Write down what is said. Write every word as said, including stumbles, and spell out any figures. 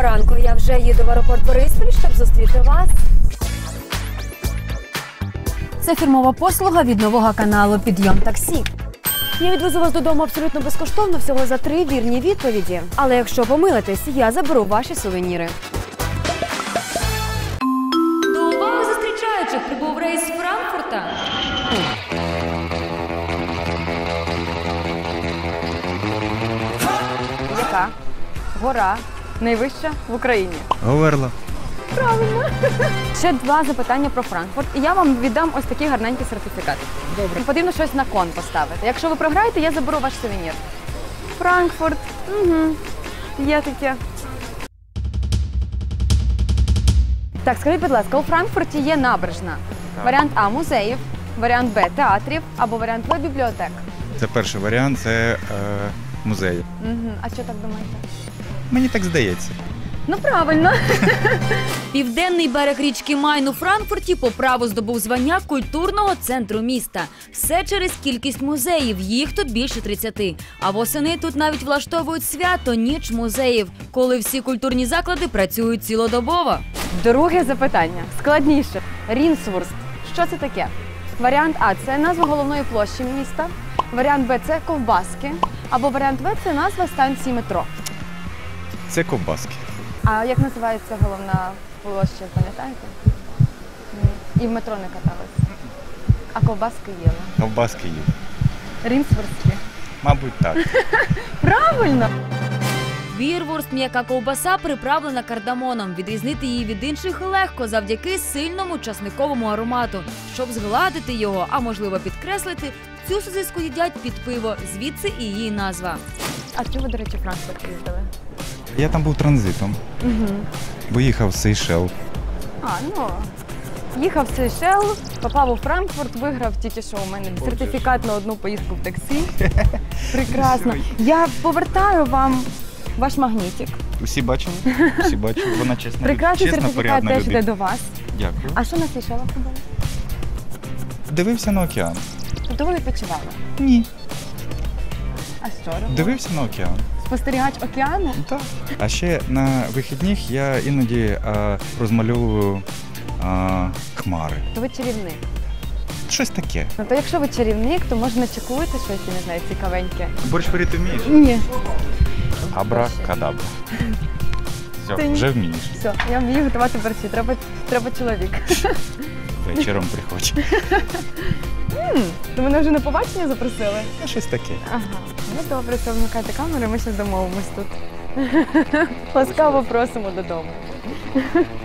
Доброго ранку. Я вже їду в аеропорт Бориспіль, щоб зустріти вас. Це фірмова послуга від нового каналу «Підйом таксі». Я відвезу вас додому абсолютно безкоштовно, всього за три вірні відповіді. Але якщо помилитесь, я заберу ваші сувеніри. До уваги зустрічаючих прибув рейс з Франкфурта. Яка гора найвища в Україні? Говерла. Правильно. Ще два запитання про Франкфурт. І я вам віддам ось такий гарненький сертифікат. Добре. Потрібно щось на кон поставити. Якщо ви програєте, я заберу ваш сувенір. Франкфурт. Угу. Є таке. Так, скажіть, будь ласка, у Франкфурті є набережна. Так. Варіант А – музеїв, варіант Б – театрів, або варіант В – бібліотек. Це перший варіант, це е, музеї. Угу. А що так думаєте? Мені так здається. Ну, правильно. Південний берег річки Майн у Франкфурті по праву здобув звання культурного центру міста. Все через кількість музеїв, їх тут більше тридцяти. А восени тут навіть влаштовують свято «Ніч музеїв», коли всі культурні заклади працюють цілодобово. Друге запитання. Складніше. Рінсвурст. Що це таке? Варіант А – це назва головної площі міста. Варіант Б – це ковбаски. Або варіант В – це назва станції метро. Це ковбаски. А як називається головна площа, пам'ятаєте? І в метро не каталися. А ковбаски їли. Ковбаски їв. Рінсвурстські. Мабуть, так. Правильно! Вірвурст – м'яка ковбаса, приправлена кардамоном. Відрізнити її від інших легко завдяки сильному часниковому аромату. Щоб згладити його, а можливо підкреслити, цю сосиску їдять під пиво, звідси і її назва. А чого ви, до речі, в Франкфурт їздили? Я там був транзитом. Угу. Виїхав в Сейшел. А, ну, їхав в Сейшел, попав у Франкфурт, виграв тільки що у мене сертифікат на одну поїздку в таксі. Прекрасно. Я повертаю вам ваш магнітик. Усі бачили? Усі бачили. Вона чесна, прекрасний чесна, сертифікат порядна теж йде людина. до вас. Дякую. А що на Сейшелах робили? Дивився на океан. Тобто ви відпочивали? Ні. А що робили? Дивився на океан. Спостерігач океану? Так. А ще на вихідних я іноді а, розмальовую а, хмари. То ви чарівник. Щось таке. Ну то якщо ви чарівник, то може начекуєте щось, я не знаю, цікавеньке. Борщ варити вмієш? Ні. Абра-кадабра. Все, Ти ні. вже вмієш. Все, я вмію готувати борщі, треба, треба чоловік. Вечором приходь. М, То мене вже на побачення запросили? Ну, щось таке. Ага, ну добре, то вмикайте камеру, ми ще домовимось тут. Ласкаво просимо додому.